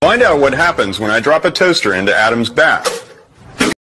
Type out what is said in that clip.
Find out what happens when I drop a toaster into Adam's bath.